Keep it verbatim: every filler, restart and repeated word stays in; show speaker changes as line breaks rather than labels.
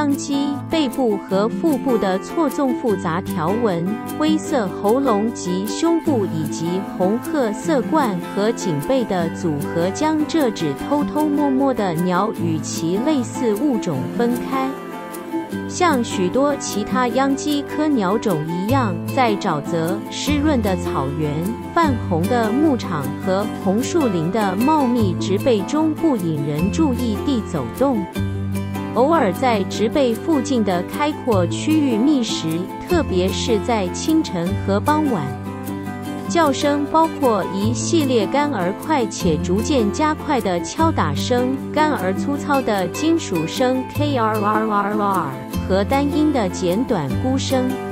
秧鸡背部和腹部的错综复杂条纹，灰色喉咙及胸部以及红褐色冠和颈背的组合，将这只偷偷摸摸的鸟与其类似物种分开。像许多其他秧鸡科鸟种一样，在沼泽、湿润的草原、泛红的牧场和红树林的茂密植被中不引人注意地走动，偶尔在植被附近的开阔区域觅食，特别是在清晨和傍晚。叫声包括一系列干而快且逐渐加快的敲打声，干而粗糙的金属声 K R R R R 和单音的简短咕声。